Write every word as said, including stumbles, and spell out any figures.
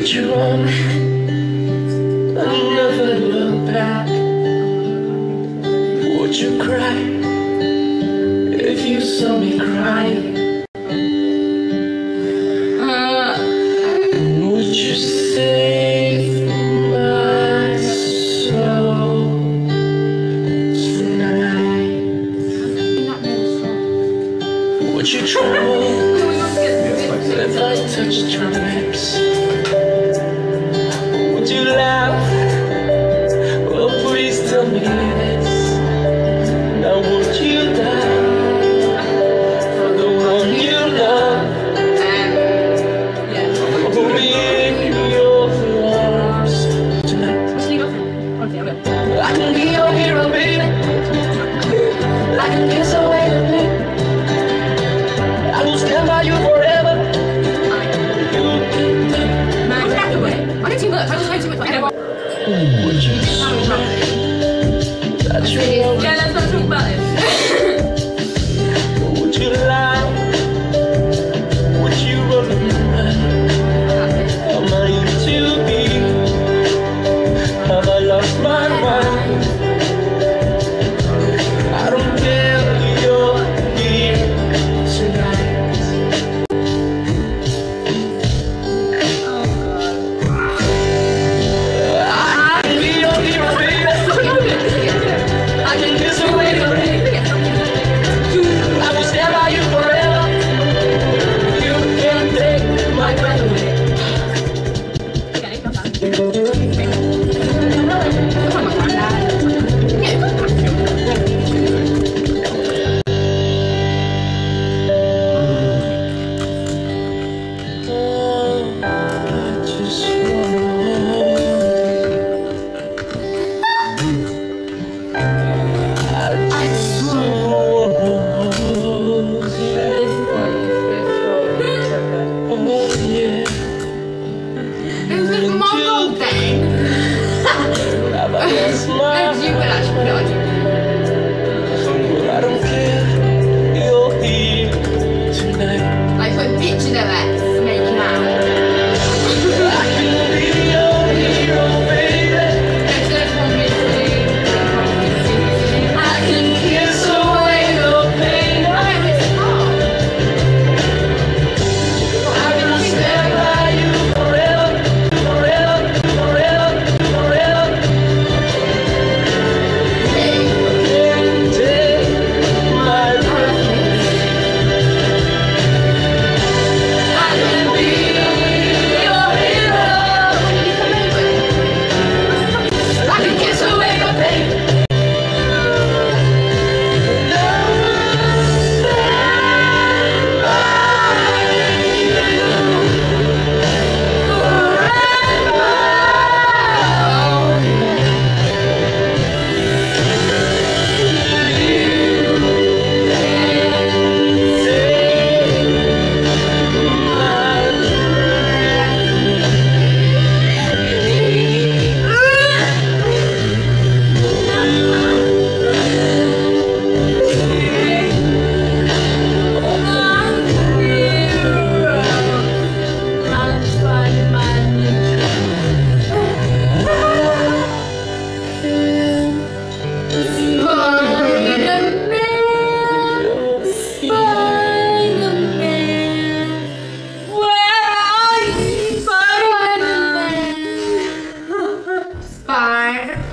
Would you run and never look back? Would you cry if you saw me crying? Would you save my soul tonight? Would you tremble if I touched your lips? Would you laugh? Oh, please tell me this. Now would you die for the one you love? Hold me in your arms tonight. I can be your hero, baby. I can kiss away the pain. I will stand by you forever. Would you swear that you love me? Yeah, let's not talk about this. Would you lie? Would you run away? Am I to be? Have I lost my mind? I don't care, you're here tonight. I don't care, you're here tonight. Like, put a picture of it, making out. I can be your hero, baby. I can kiss away the pain. I can stand by you forever, forever, forever, forever. Bye.